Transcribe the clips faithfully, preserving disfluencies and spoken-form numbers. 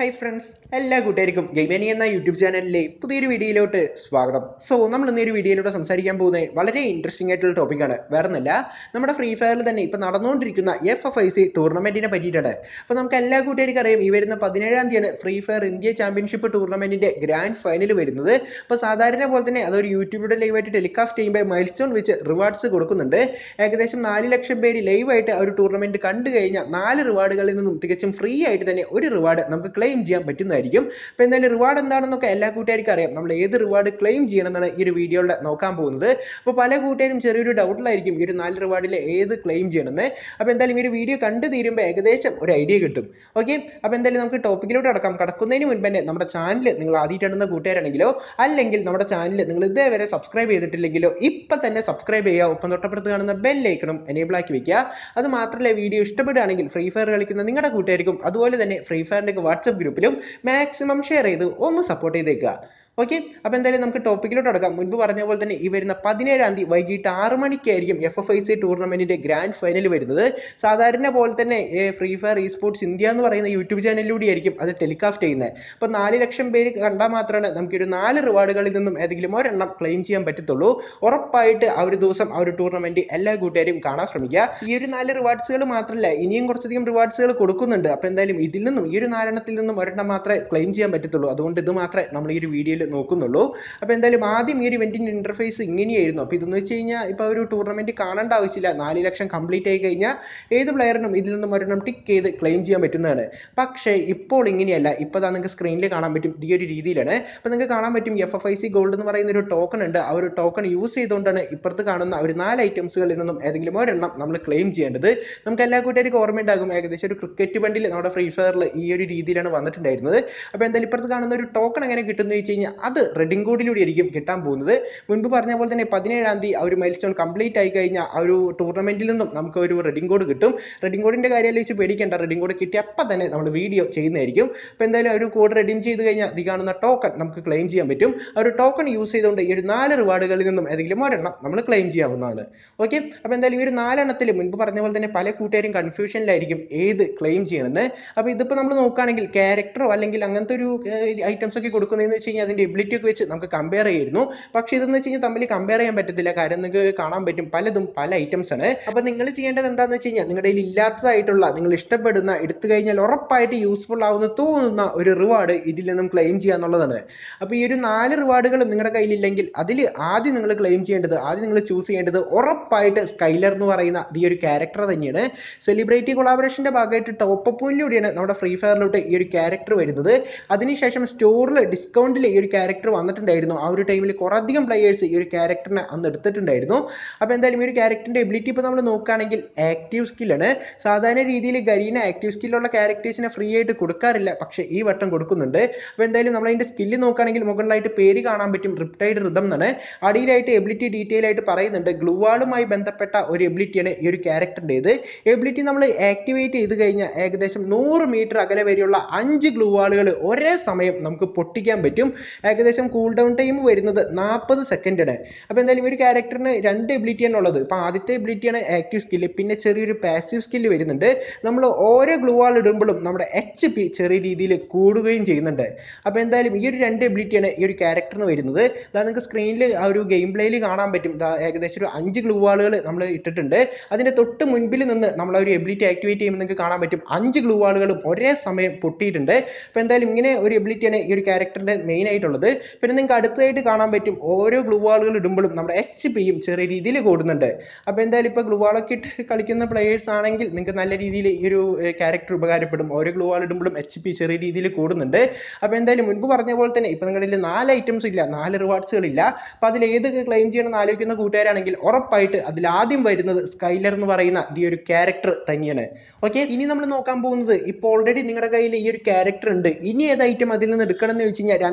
Hi friends, എല്ലാ കൂട്ടുകാർക്കും Gamemania എന്ന യൂട്യൂബ് ചാനലിലെ പുതിയൊരു വീഡിയോയിലോട്ട് സ്വാഗതം. സോ നമ്മൾ ഇന്ന് ഒരു വീഡിയോയിലൂടെ സംസാരിക്കാൻ പോകുന്നത് വളരെ ഇൻട്രസ്റ്റിംഗ് ആയിട്ടുള്ള ടോപ്പിക്കാണ്. വേറൊന്നല്ല, നമ്മുടെ ഫ്രീ ഫയറിൽ തന്നെ ഇപ്പോൾ നടന്നുകൊണ്ടിരിക്കുന്ന എഫ് എഫ് ഐ സി ടൂർണമെന്റിനെ പറ്റിയിട്ടാണ്. അപ്പോൾ നമുക്ക് എല്ലാ കൂട്ടുകാർക്കും അറിയാം, ഈ വരുന്ന പതിനേഴാം തീയതിയാണ് ഫ്രീ ഫയർ ഇന്ത്യ ചാമ്പ്യൻഷിപ്പ് ടൂർണമെന്റിന്റെ ഗ്രാൻഡ് ഫൈനൽ വരുന്നത്. അപ്പോൾ സാധാരണ പോലെ തന്നെ അതൊരു യൂട്യൂബിലൂടെ ലൈവായിട്ട് ടെലികാസ്റ്റ് ചെയ്യുമ്പോൾ മൈൽ സ്റ്റോൺ വെച്ച് റിവാർഡ്സ് കൊടുക്കുന്നുണ്ട്. ഏകദേശം നാല് ലക്ഷം പേര് ലൈവായിട്ട് ആ ഒരു ടൂർണമെന്റ് കണ്ടു കഴിഞ്ഞാൽ നാല് റിവാർഡുകളിൽ നിന്നും തികച്ചും ഫ്രീ ആയിട്ട് തന്നെ ഒരു റിവാർഡ് നമുക്ക് ക്ലെയിം ചെയ്യാൻ പറ്റുന്നതായിരിക്കും. അപ്പോൾ എന്തായാലും റിവാർഡ് എന്താണെന്നൊക്കെ എല്ലാ കൂട്ടുകാർക്കും അറിയാം. നമ്മൾ ഏത് റിവാർഡ് ക്ലെയിം ചെയ്യണമെന്നാണ് ഈ ഒരു വീഡിയോയുടെ നോക്കാൻ പോകുന്നത്. അപ്പോൾ പല കൂട്ടുകാരും ചെറിയൊരു ഡൗട്ടിലായിരിക്കും ഈ ഒരു നാല് റിവാർഡിൽ ഏത് ക്ലെയിം ചെയ്യണമെന്ന്. അപ്പോൾ എന്തായാലും ഈ ഒരു വീഡിയോ കണ്ടു തീരുമ്പോൾ ഏകദേശം ഒരു ഐഡിയ കിട്ടും. ഓക്കെ, അപ്പോൾ എന്തായാലും നമുക്ക് ടോപ്പിക്കിലോട്ട് കടക്കാം. കടക്കുന്നതിന് മുൻപ് തന്നെ നമ്മുടെ ചാനൽ നിങ്ങൾ ആദ്യമായിട്ടാണെന്ന കൂട്ടുകാരാണെങ്കിലോ അല്ലെങ്കിൽ നമ്മുടെ ചാനൽ നിങ്ങൾ ഇതേവരെ സബ്സ്ക്രൈബ് ചെയ്തിട്ടില്ലെങ്കിലോ ഇപ്പം തന്നെ സബ്സ്ക്രൈബ് ചെയ്യുക. ഒപ്പം തൊട്ടപ്പുറത്ത് കാണുന്ന ബെൽ ഐക്കണും എനേബിൾ ആക്കി വെക്കുക. അത് മാത്രമല്ല, വീഡിയോ ഇഷ്ടപ്പെടുകയാണെങ്കിൽ ഫ്രീ ഫയർ കളിക്കുന്ന നിങ്ങളുടെ കൂട്ടുകാർക്കും അതുപോലെ തന്നെ ഫ്രീ ഫയറിൻ്റെ വാട്സപ്പ് ഗ്രൂപ്പിലും മാക്സിമം ഷെയർ ചെയ്ത് ഒന്ന് സപ്പോർട്ട് ചെയ്തേക്കുക. ഓക്കെ, അപ്പോൾ എന്തായാലും നമുക്ക് ടോപ്പിക്കിലോട്ട് അടക്കാം. മുൻപ് പറഞ്ഞ പോലെ തന്നെ ഈ വരുന്ന പതിനേഴാം തീയതി വൈകിട്ട് ആറ് മണിക്കായിരിക്കും എഫ് എഫ് ഐ സി ടൂർണമെന്റിന്റെ ഗ്രാൻഡ് ഫൈനൽ വരുന്നത്. സാധാരണ പോലെ തന്നെ free fire esports India എന്ന് പറയുന്ന യൂട്യൂബ് ചാനലിലൂടെ ആയിരിക്കും അത് ടെലികാസ്റ്റ് ചെയ്യുന്നത്. അപ്പോൾ നാല് ലക്ഷം പേര് കണ്ടാൽ മാത്രമാണ് നമുക്കൊരു നാല് റിവാർഡുകളിൽ നിന്നും ഏതെങ്കിലും ഒരെണ്ണം ക്ലെയിം ചെയ്യാൻ പറ്റത്തുള്ളൂ. ഉറപ്പായിട്ട് ആ ഒരു ദിവസം ആ ഒരു ടൂർണമെന്റ് എല്ലാ കൂട്ടുകാരും കാണാൻ ശ്രമിക്കുക. ഈ ഒരു നാല് റിവാർഡ്സുകൾ മാത്രമല്ല, ഇനിയും കുറച്ചധികം റിവാർഡ്സുകൾ കൊടുക്കുന്നുണ്ട്. അപ്പോൾ എന്തായാലും ഇതിൽ നിന്നും ഈ ഒരു നാലെണ്ണത്തിൽ നിന്നും ഒരെണ്ണം മാത്രമേ ക്ലെയിം ചെയ്യാൻ പറ്റത്തുള്ളൂ. അതുകൊണ്ട് ഇത് മാത്രമേ നമ്മൾ ഈ ഒരു വീഡിയോയിൽ നോക്കുന്നുള്ളൂ. അപ്പോൾ എന്തായാലും ആദ്യം ഈ ഒരു ഇവന്റിന്റെ ഇന്റർഫേസ് ഇങ്ങനെയായിരുന്നു. അപ്പോൾ ഇതെന്ന് വെച്ച് കഴിഞ്ഞാൽ ഇപ്പോൾ ഒരു ടൂർണമെന്റ് കാണേണ്ട ആവശ്യമില്ല. നാല് ലക്ഷം കംപ്ലീറ്റ് ആയി കഴിഞ്ഞാൽ ഏത് പ്ലെയറിനും ഇതിൽ നിന്നും ഒരെണ്ണം ടിക്ക് ചെയ്ത് ക്ലെയിം ചെയ്യാൻ പറ്റുന്നതാണ്. പക്ഷേ ഇപ്പോൾ ഇങ്ങനെയല്ല. ഇപ്പോൾ അതാ നിങ്ങൾക്ക് സ്ക്രീനിൽ കാണാൻ പറ്റും, ഈ ഒരു രീതിയിലാണ്. അപ്പോൾ നിങ്ങൾക്ക് കാണാൻ പറ്റും F F I C gold എന്ന് പറയുന്ന ഒരു ടോക്കൺ ഉണ്ട്. ആ ഒരു ടോക്കൺ യൂസ് ചെയ്തുകൊണ്ടാണ് ഇപ്പുറത്ത് കാണുന്ന ഒരു നാല് ഐറ്റംസുകളിൽ നിന്നും ഏതെങ്കിലും ഒരെണ്ണം നമ്മൾ ക്ലെയിം ചെയ്യേണ്ടത്. നമുക്ക് എല്ലാ കൂട്ടുകാർക്കും ഓർമ്മയുണ്ടാകും, ഏകദേശം ഒരു ക്രിക്കറ്റ് ബണ്ടിൽ നമ്മുടെ ഫ്രീ ഫയറിൽ ഈ ഒരു രീതിയിലാണ് വന്നിട്ടുണ്ടായിരുന്നത്. അപ്പോൾ എന്തായാലും ഇപ്പുറത്ത് കാണുന്ന ഒരു ടോക്കൺ എങ്ങനെ കിട്ടുമെന്ന് വെച്ച് കഴിഞ്ഞാൽ അത് റെഡിംഗ് കോഡിലൂടെ ആയിരിക്കും കിട്ടാൻ പോകുന്നത്. മുൻപ് പറഞ്ഞ പോലെ തന്നെ പതിനേഴാം തീയതി ആ ഒരു മൈൽ സ്റ്റോൺ കംപ്ലീറ്റ് ആയി കഴിഞ്ഞാൽ ആ ഒരു ടൂർണമെന്റിൽ നിന്നും നമുക്ക് ഒരു റെഡിംഗ് കോഡ് കിട്ടും. റെഡിംഗ് കോഡിന്റെ കാര്യം വെച്ച് പേടിക്കേണ്ട, റെഡിംഗ് കോഡ് കിട്ടിയ അപ്പം തന്നെ നമ്മൾ വീഡിയോ ചെയ്യുന്നതായിരിക്കും. അപ്പോൾ എന്തായാലും ഒരു കോഡ് റെഡീം ചെയ്ത് കഴിഞ്ഞാൽ ഈ കാണുന്ന ടോക്കൺ നമുക്ക് ക്ലെയിം ചെയ്യാൻ പറ്റും. ആ ഒരു ടോക്കൺ യൂസ് ചെയ്തുകൊണ്ട് ഈ ഒരു നാല് റിവാർഡുകളിൽ നിന്നും ഏതെങ്കിലും ഒരെണ്ണം നമ്മൾ ക്ലെയിം ചെയ്യാവുന്നതാണ്. ഓക്കെ, അപ്പോൾ എന്തായാലും ഈ ഒരു നാലെണ്ണത്തിൽ മുൻപ് പറഞ്ഞ പോലെ തന്നെ പല കൂട്ടുകാരും കൺഫ്യൂഷനിലായിരിക്കും ഏത് ക്ലെയിം ചെയ്യണമെന്ന്. അപ്പോൾ ഇതിപ്പോൾ നമ്മൾ നോക്കുകയാണെങ്കിൽ ക്യാരക്ടറോ അല്ലെങ്കിൽ അങ്ങനത്തെ ഒരു ഐറ്റംസ് ഒക്കെ കൊടുക്കുന്നതെന്ന് വെച്ച് കഴിഞ്ഞാൽ അതിൻ്റെ എബിലിറ്റി ഒക്കെ വെച്ച് നമുക്ക് കമ്പയർ ചെയ്യുന്നു. പക്ഷേ ഇതെന്ന് വെച്ച് കഴിഞ്ഞാൽ തമ്മിൽ കമ്പയർ ചെയ്യാൻ പറ്റത്തില്ല. കാര്യം നിങ്ങൾക്ക് കാണാൻ പറ്റും പലതും പല ഐറ്റംസ് ആണ്. അപ്പോൾ നിങ്ങൾ ചെയ്യേണ്ടത് എന്താണെന്ന് വെച്ച് കഴിഞ്ഞാൽ നിങ്ങളുടെ കയ്യിൽ ഇല്ലാത്തതായിട്ടുള്ള നിങ്ങൾ ഇഷ്ടപ്പെടുന്ന എടുത്തു കഴിഞ്ഞാൽ ഉറപ്പായിട്ട് യൂസ്ഫുൾ ആവുന്ന തോന്നുന്ന ഒരു റിവാർഡ് ഇതിൽ നിന്നും ക്ലെയിം ചെയ്യുക എന്നുള്ളതാണ്. അപ്പോൾ ഈ ഒരു നാല് റിവാർഡുകളും നിങ്ങളുടെ കയ്യിലില്ലെങ്കിൽ അതിൽ ആദ്യം നിങ്ങൾ ക്ലെയിം ചെയ്യേണ്ടത്, ആദ്യം നിങ്ങൾ ചൂസ് ചെയ്യേണ്ടത് ഉറപ്പായിട്ട് സ്കൈലർ എന്ന് പറയുന്ന ഈ ഒരു ക്യാരക്ടർ തന്നെയാണ്. സെലിബ്രിറ്റി കൊളാബറേഷൻ്റെ ഭാഗമായിട്ട് ടോപ്പ് അപ്പിലൂടെയാണ് നമ്മുടെ ഫ്രീ ഫയറിലോട്ട് ഈ ഒരു ക്യാരക്ടർ വരുന്നത്. അതിനുശേഷം സ്റ്റോറിൽ ഡിസ്കൗണ്ടിൽ ഈ ഒരു ക്യാരക്ടർ വന്നിട്ടുണ്ടായിരുന്നു. ആ ഒരു ടൈമിൽ കുറേയധികം പ്ലെയേഴ്സ് ഈ ഒരു ക്യാരക്ടറിനെ അന്ന് എടുത്തിട്ടുണ്ടായിരുന്നു. അപ്പോൾ എന്തായാലും ഈ ഒരു ക്യാരക്ടറിൻ്റെ എബിലിറ്റി ഇപ്പോൾ നമ്മൾ നോക്കുകയാണെങ്കിൽ ആക്റ്റീവ് സ്കില്ലാണ്. സാധാരണ രീതിയിൽ ഗരീന ആക്റ്റീവ് സ്കില്ലുള്ള ക്യാരക്ടേഴ്സിനെ ഫ്രീ ആയിട്ട് കൊടുക്കാറില്ല, പക്ഷേ ഈ വട്ടം കൊടുക്കുന്നുണ്ട്. അപ്പോൾ എന്തായാലും നമ്മൾ അതിൻ്റെ സ്കില്ല് നോക്കുകയാണെങ്കിൽ മുകളിലായിട്ട് പേര് കാണാൻ പറ്റും, റിപ്റ്റൈഡ് റിതം എന്നാണ്. അടിയിലായിട്ട് എബിലിറ്റി ഡീറ്റെയിൽ ആയിട്ട് പറയുന്നുണ്ട്. ഗ്ലൂവാളുമായി ബന്ധപ്പെട്ട ഒരു എബിലിറ്റിയാണ് ഈ ഒരു ക്യാരക്ടറിൻ്റേത്. എബിലിറ്റി നമ്മൾ ആക്ടിവേറ്റ് ചെയ്ത് കഴിഞ്ഞാൽ ഏകദേശം നൂറ് മീറ്റർ അകലെ വരെയുള്ള അഞ്ച് ഗ്ലൂവാളുകൾ ഒരേ സമയം നമുക്ക് പൊട്ടിക്കാൻ പറ്റും. ഏകദേശം കൂൾ ഡൗൺ ടൈം വരുന്നത് നാൽപ്പത് സെക്കൻഡ് ആണ്. അപ്പോൾ എന്തായാലും ഒരു ക്യാരക്ടറിന് രണ്ട് എബിലിറ്റിയാണ് ഉള്ളത്. അപ്പോൾ ആദ്യത്തെ എബിലിറ്റിയാണ് ആക്റ്റീവ് സ്കില്ല്, പിന്നെ ചെറിയൊരു പാസീവ് സ്കില്ല് വരുന്നുണ്ട്. നമ്മൾ ഓരോ ഗ്ലൂ വാൾ ഇടുമ്പോഴും നമ്മുടെ എച്ച് പി ചെറിയ രീതിയിൽ കൂടുകയും ചെയ്യുന്നുണ്ട്. അപ്പോൾ എന്തായാലും ഈ ഒരു രണ്ട് എബിലിറ്റിയാണ് ഈ ഒരു ക്യാരക്ടറിന് വരുന്നത്. അതാ നിങ്ങൾക്ക് സ്ക്രീനിൽ ആ ഒരു ഗെയിം പ്ലേയിൽ കാണാൻ പറ്റും. ഏകദേശം ഒരു അഞ്ച് ഗ്ലൂ വാളുകൾ നമ്മൾ ഇട്ടിട്ടുണ്ട്. അതിൻ്റെ തൊട്ട് മുൻപിൽ നിന്ന് നമ്മൾ ആ ഒരു എബിലിറ്റി ആക്ടിവേറ്റ് ചെയ്യുമ്പോൾ നിങ്ങൾക്ക് കാണാൻ പറ്റും അഞ്ച് ഗ്ലൂ വാളുകളും ഒരേ സമയം പൊട്ടിയിട്ടുണ്ട്. അപ്പോൾ എന്തായാലും ഇങ്ങനെ ഒരു എബിലിറ്റിയാണ് ഈ ഒരു ക്യാരക്ടറിൻ്റെ മെയിൻ ആയിട്ടുള്ളത്. പിന്നെ നിങ്ങൾക്ക് അടുത്തതായിട്ട് കാണാൻ പറ്റും ഓരോ ഗ്ലൂ വാളുകൾ ഇടുമ്പോഴും നമ്മുടെ എച്ച് പിയും ചെറിയ രീതിയിൽ കൂടുന്നുണ്ട്. അപ്പോൾ എന്തായാലും ഇപ്പോൾ ഗ്ലൂ വാളൊക്കെ ഇട്ട് കളിക്കുന്ന പ്ലെയേഴ്സ് ആണെങ്കിൽ നിങ്ങൾക്ക് നല്ല രീതിയിൽ ഈ ഒരു ക്യാരക്ടർ ഉപകാരപ്പെടും. ഓരോ ഗ്ലൂ വാൾ ഇടുമ്പോഴും എച്ച് പി ചെറിയ രീതിയിൽ കൂടുന്നുണ്ട്. അപ്പോൾ എന്തായാലും മുൻപ് പറഞ്ഞ പോലെ തന്നെ ഇപ്പോൾ നിങ്ങളുടെ നാല് ഐറ്റംസ് ഇല്ല, നാല് റിവാർഡ്സുകളില്ല. അപ്പോൾ അതിൽ ഏത് ക്ലെയിം ചെയ്യണമെന്ന് ആലോചിക്കുന്ന കൂട്ടുകാരാണെങ്കിൽ ഉറപ്പായിട്ട് അതിൽ ആദ്യം വരുന്നത് സ്കൈലർ എന്ന് പറയുന്ന ഈ ഒരു ക്യാരക്ടർ തന്നെയാണ്. ഓക്കെ, ഇനി നമ്മൾ നോക്കാൻ പോകുന്നത് ഇപ്പോൾ ഓൾറെഡി നിങ്ങളുടെ കയ്യിൽ ഈ ഒരു ക്യാരക്ടർ ഉണ്ട്, ഇനി ഏത് ഐറ്റം അതിൽ നിന്ന് എടുക്കണം എന്ന് വെച്ച് കഴിഞ്ഞാൽ രണ്ടാമത്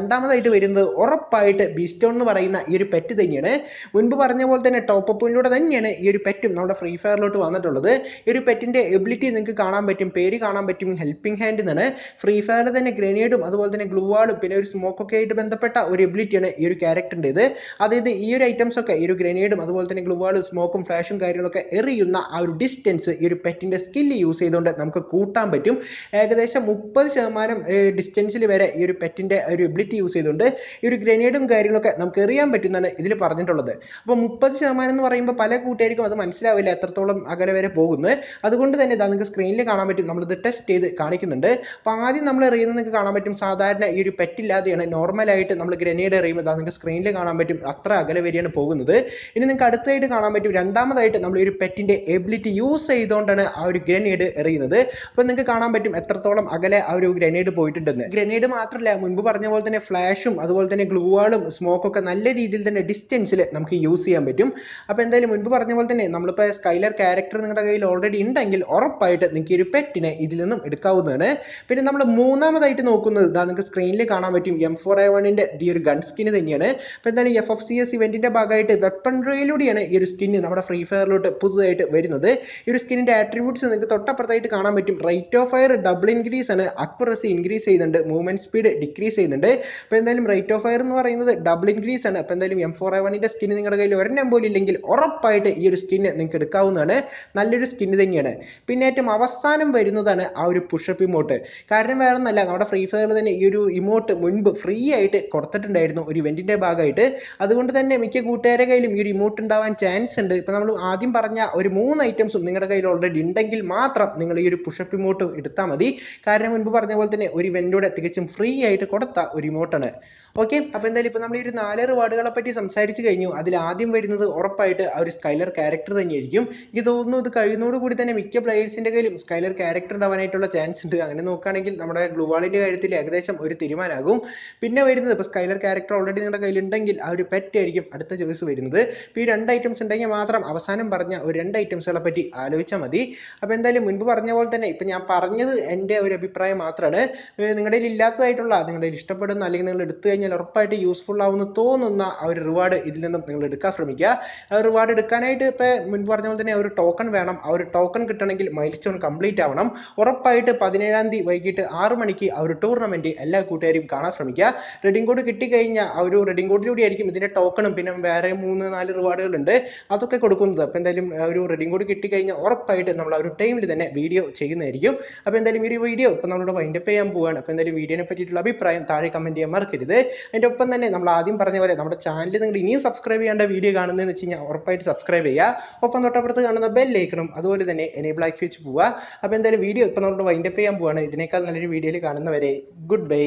അടുത്തതായിട്ട് വരുന്നത് ഉറപ്പായിട്ട് ബീസ്റ്റോൺ എന്ന് പറയുന്ന ഈ ഒരു പെറ്റ് തന്നെയാണ്. മുൻപ് പറഞ്ഞ പോലെ തന്നെ ടോപ്പ് അപ്പിലൂടെ തന്നെയാണ് ഈ ഒരു പെറ്റും നമ്മുടെ ഫ്രീ ഫയറിലോട്ട് വന്നിട്ടുള്ളത്. ഈ ഒരു പെറ്റിന്റെ എബിലിറ്റി നിങ്ങൾക്ക് കാണാൻ പറ്റും, പേര് കാണാൻ പറ്റും, ഹെൽപ്പിംഗ് ഹാൻഡ് എന്നാണ്. ഫ്രീ ഫയറിൽ തന്നെ ഗ്രനേഡും അതുപോലെ തന്നെ ഗ്ലൂവാളും പിന്നെ ഒരു സ്മോക്കൊക്കെ ആയിട്ട് ബന്ധപ്പെട്ട ഒരു എബിലിറ്റിയാണ് ഈ ഒരു ക്യാരക്ടറിൻ്റെത്. അതായത് ഈ ഒരു ഐറ്റംസ് ഒക്കെ ഈ ഒരു ഗ്രനേഡും അതുപോലെ തന്നെ ഗ്ലൂവാളും സ്മോക്കും ഫ്ലാഷും കാര്യങ്ങളൊക്കെ എറിയുന്ന ആ ഒരു ഡിസ്റ്റൻസ് ഈ ഒരു പെറ്റിന്റെ സ്കില്ല് യൂസ് ചെയ്തുകൊണ്ട് നമുക്ക് കൂട്ടാൻ പറ്റും. ഏകദേശം മുപ്പത് ശതമാനം ഡിസ്റ്റൻസിൽ വരെ ഈ ഒരു പെറ്റിന്റെ ഒരു എബിലിറ്റി യൂസ് ചെയ്തുകൊണ്ട് ഈ ഒരു ഗ്രനേഡും കാര്യങ്ങളൊക്കെ നമുക്ക് എറിയാൻ പറ്റുമെന്നാണ് ഇതിൽ പറഞ്ഞിട്ടുള്ളത്. അപ്പോൾ മുപ്പത് ശതമാനം എന്ന് പറയുമ്പോൾ പല കൂട്ടുകാർക്കും അത് മനസ്സിലാവില്ല എത്രത്തോളം അകലെ വരെ പോകുന്നത്. അതുകൊണ്ട് തന്നെ ഇതാ നിങ്ങൾക്ക് സ്ക്രീനിൽ കാണാൻ പറ്റും, നമ്മളിത് ടെസ്റ്റ് ചെയ്ത് കാണിക്കുന്നുണ്ട്. അപ്പോൾ ആദ്യം നമ്മൾ എറിയുന്നത് നിങ്ങൾക്ക് കാണാൻ പറ്റും സാധാരണ ഈ ഒരു പെറ്റില്ലാതെയാണ് നോർമലായിട്ട് നമ്മൾ ഗ്രനേഡ് എറിയുമ്പോൾ ഇതാ നിങ്ങൾക്ക് സ്ക്രീനിൽ കാണാൻ പറ്റും അത്ര അകലെ വരെയാണ് പോകുന്നത്. ഇനി നിങ്ങൾക്ക് അടുത്തായിട്ട് കാണാൻ പറ്റും രണ്ടാമതായിട്ട് നമ്മൾ ഈ ഒരു പെറ്റിന്റെ എബിലിറ്റി യൂസ് ചെയ്തുകൊണ്ടാണ് ആ ഒരു ഗ്രനേഡ് എറിയുന്നത്. അപ്പോൾ നിങ്ങൾക്ക് കാണാൻ പറ്റും എത്രത്തോളം അകലെ ആ ഒരു ഗ്രനേഡ് പോയിട്ടുണ്ടെന്ന്. ഗ്രനേഡ് മാത്രമല്ല, മുൻപ് പറഞ്ഞ പോലെ തന്നെ ഫ്ലാഷും അതുപോലെ തന്നെ ഗ്ലൂവാളും സ്മോക്കൊക്കെ നല്ല രീതിയിൽ തന്നെ ഡിസ്റ്റൻസിൽ നമുക്ക് യൂസ് ചെയ്യാൻ പറ്റും. അപ്പോൾ എന്തായാലും മുൻപ് പറഞ്ഞ പോലെ തന്നെ നമ്മളിപ്പോൾ സ്കൈലർ ക്യാരക്ടർ നിങ്ങളുടെ കയ്യിൽ ഓൾറെഡി ഉണ്ടെങ്കിൽ ഉറപ്പായിട്ട് നിങ്ങൾക്ക് ഒരു പെറ്റിനെ ഇതിൽ നിന്നും എടുക്കാവുന്നതാണ്. പിന്നെ നമ്മൾ മൂന്നാമതായിട്ട് നോക്കുന്നത് ഇതാ നിങ്ങൾക്ക് സ്ക്രീനിൽ കാണാൻ പറ്റും എം ഫോർ എ വണ്ണിൻ്റെ ഈ ഒരു ഗൺ സ്കിന് തന്നെയാണ്. അപ്പോൾ എന്തായാലും എഫ് എഫ് സി എസ് ഇവന്റിന്റെ ഭാഗമായിട്ട് വെപ്പൺ റേയിലൂടെയാണ് ഈ ഒരു സ്കിന്ന് നമ്മുടെ ഫ്രീ ഫയറിലോട്ട് പുതുതായിട്ട് വരുന്നത്. ഈ ഒരു സ്കിന്നിന്റെ ആട്രിബ്യൂട്ട്സ് നിങ്ങൾക്ക് തൊട്ടപ്പുറത്തായിട്ട് കാണാൻ പറ്റും. Rate of fire double increase ആണ്, അക്യുറസി ഇൻക്രീസ് ചെയ്യുന്നുണ്ട്, മൂവ്മെന്റ് സ്പീഡ് ഡിക്രീസ് ചെയ്യുന്നുണ്ട്. അപ്പോൾ എന്തായാലും റേറ്റ് ഓഫ് ഫയർ എന്ന് പറയുന്നത് ഡബിൾ ഇൻക്രീസ് ആണ്. അപ്പോൾ എന്തായാലും എം ഫോർ എ വണ്ണിന്റെ സ്കിന്ന് നിങ്ങളുടെ കയ്യിൽ ഒരെണ്ണം പോലും ഇല്ലെങ്കിൽ ഉറപ്പായിട്ട് ഈ ഒരു സ്കിന്ന് നിങ്ങൾക്ക് എടുക്കാവുന്നതാണ്. നല്ലൊരു സ്കിന്ന് തന്നെയാണ്. പിന്നെ ഏറ്റവും അവസാനം വരുന്നതാണ് ആ ഒരു പുഷപ്പ് ഇമോട്ട്. കാരണം വേറെ ഒന്നല്ല, നമ്മുടെ ഫ്രീ ഫയറിൽ തന്നെ ഈ ഒരു ഇമോട്ട് മുൻപ് ഫ്രീ ആയിട്ട് കൊടുത്തിട്ടുണ്ടായിരുന്നു ഒരു ഇവന്റിന്റെ ഭാഗമായിട്ട്. അതുകൊണ്ട് തന്നെ മിക്ക കൂട്ടുകാരുടെ കയ്യിലും ഈ ഒരു ഇമോട്ട് ഉണ്ടാവാൻ ചാൻസ് ഉണ്ട്. ഇപ്പോൾ നമ്മൾ ആദ്യം പറഞ്ഞ ഒരു മൂന്ന് ഐറ്റംസും നിങ്ങളുടെ കയ്യിൽ ഓൾറെഡി ഉണ്ടെങ്കിൽ മാത്രം നിങ്ങൾ ഈ ഒരു പുഷപ്പ് ഇമോട്ട് എടുത്താൽ മതി. കാരണം മുൻപ് പറഞ്ഞ പോലെ തന്നെ ഒരു ഇവന്റിലൂടെ തികച്ചും ഫ്രീ ആയിട്ട് കൊടുത്ത ഒരു ഇമോട്ടാണ്. ഓക്കെ, അപ്പോൾ എന്തായാലും ഇപ്പോൾ നമ്മൾ ഈ ഒരു നാല് റിവാർഡുകളെ പറ്റി സംസാരിച്ച് കഴിഞ്ഞു. അതിൽ ആദ്യം വരുന്നത് ഉറപ്പായിട്ട് ആ ഒരു സ്കൈലർ ക്യാരക്ടർ തന്നെയായിരിക്കും. എനിക്ക് തോന്നുന്നു ഇത് കഴിയുന്നതോടുകൂടി തന്നെ മിക്ക പ്ലേയേഴ്സിൻ്റെ കയ്യിലും സ്കൈലർ ക്യാരക്ടർ ഉണ്ടാവാനായിട്ടുള്ള ചാൻസ് ഉണ്ട്. അങ്ങനെ നോക്കുകയാണെങ്കിൽ നമ്മുടെ ഗ്ലൂവാളിൻ്റെ കാര്യത്തിൽ ഏകദേശം ഒരു തീരുമാനമാകും. പിന്നെ വരുന്നത് ഇപ്പോൾ സ്കൈലർ ക്യാരക്ടർ ഓൾറെഡി നിങ്ങളുടെ കയ്യിലുണ്ടെങ്കിൽ ആ ഒരു പെറ്റ് ആയിരിക്കും അടുത്ത ചോയ്സ് വരുന്നത്. ഇപ്പോൾ ഈ രണ്ട് ഐറ്റംസ് ഉണ്ടെങ്കിൽ മാത്രം അവസാനം പറഞ്ഞ ഒരു രണ്ട് ഐറ്റംസുകളെ പറ്റി ആലോചിച്ചാൽ മതി. അപ്പോൾ എന്തായാലും മുൻപ് പറഞ്ഞ പോലെ തന്നെ ഇപ്പം ഞാൻ പറഞ്ഞത് എൻ്റെ ഒരു അഭിപ്രായം മാത്രമാണ്. നിങ്ങളുടെ കയ്യിൽ ഇല്ലാത്തതായിട്ടുള്ള, നിങ്ങളുടെ കയ്യിൽ ഇഷ്ടപ്പെടുന്ന അല്ലെങ്കിൽ നിങ്ങൾ എടുത്തു കഴിഞ്ഞാൽ ഉറപ്പായിട്ട് യൂസ്ഫുൾ ആവുമെന്ന് തോന്നുന്ന ആ ഒരു റിവാർഡ് ഇതിൽ നിന്നും നിങ്ങൾ എടുക്കാൻ ശ്രമിക്കുക. ആ റിവാർഡ് എടുക്കാനായിട്ട് ഇപ്പോൾ മുൻപ് പറഞ്ഞ പോലെ തന്നെ ഒരു ടോക്കൺ വേണം. ആ ഒരു ടോക്കൺ കിട്ടണമെങ്കിൽ മൈൽ സ്റ്റോൺ കംപ്ലീറ്റ് ആവണം. ഉറപ്പായിട്ട് പതിനേഴാം തീയതി വൈകിട്ട് ആറ് മണിക്ക് ആ ഒരു ടൂർണമെന്റ് എല്ലാ കൂട്ടുകാരും കാണാൻ ശ്രമിക്കുക. റെഡിങ് കോഡ് കിട്ടിക്കഴിഞ്ഞാൽ ആ ഒരു റെഡിങ് കോഡിലൂടെ ആയിരിക്കും ഇതിന്റെ ടോക്കണും പിന്നെ വേറെ മൂന്ന് നാല് റിവാർഡുകൾ ഉണ്ട് അതൊക്കെ കൊടുക്കുന്നത്. അപ്പോൾ എന്തായാലും ആ ഒരു റെഡിങ് കോഡ് കിട്ടിക്കഴിഞ്ഞാൽ ഉറപ്പായിട്ട് നമ്മൾ ആ ഒരു ടൈമിൽ തന്നെ വീഡിയോ ചെയ്യുന്നതായിരിക്കും. അപ്പോൾ എന്തായാലും ഈ ഒരു വീഡിയോ ഇപ്പോൾ നമ്മളിവിടെ വൈൻഡപ്പ് ചെയ്യാൻ പോവുകയാണ്. അപ്പോൾ എന്തായാലും വീഡിയോനെ പറ്റിയിട്ടുള്ള അഭിപ്രായം താഴെ കമന്റ് ചെയ്യാൻ മറക്കരുത്. അതിൻ്റെ ഒപ്പം തന്നെ നമ്മൾ ആദ്യം പറഞ്ഞ പോലെ നമ്മുടെ ചാനൽ നിങ്ങൾ ഇനിയും സബ്സ്ക്രൈബ് ചെയ്യേണ്ട വീഡിയോ കാണുന്നതെന്ന് വെച്ച് കഴിഞ്ഞാൽ ഉറപ്പായിട്ട് സബ്സ്ക്രൈബ് ചെയ്യുക. ഒപ്പം തൊട്ടപ്പുറത്ത് കാണുന്ന ബെൽ ഐക്കണും അതുപോലെ തന്നെ എനേബിൾ ആക്കി വെച്ച് പോവുക. അപ്പോൾ എന്തായാലും വീഡിയോ ഇപ്പോൾ നമ്മൾ വൈൻഡപ്പ് ചെയ്യാൻ പോവുകയാണ്. ഇതിനേക്കാൾ നല്ലൊരു വീഡിയോയിൽ കാണുന്നവരെ goodbye.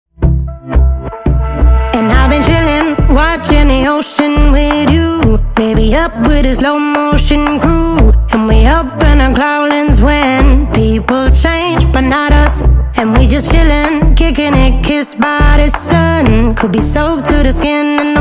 And I've been chillin', watching the ocean with you. Baby up with a slow motion crew. And we up in our cloudlands when people change, but not us. And we just chillin', kicking it, kissed by the sun. Could be soaked to the skin and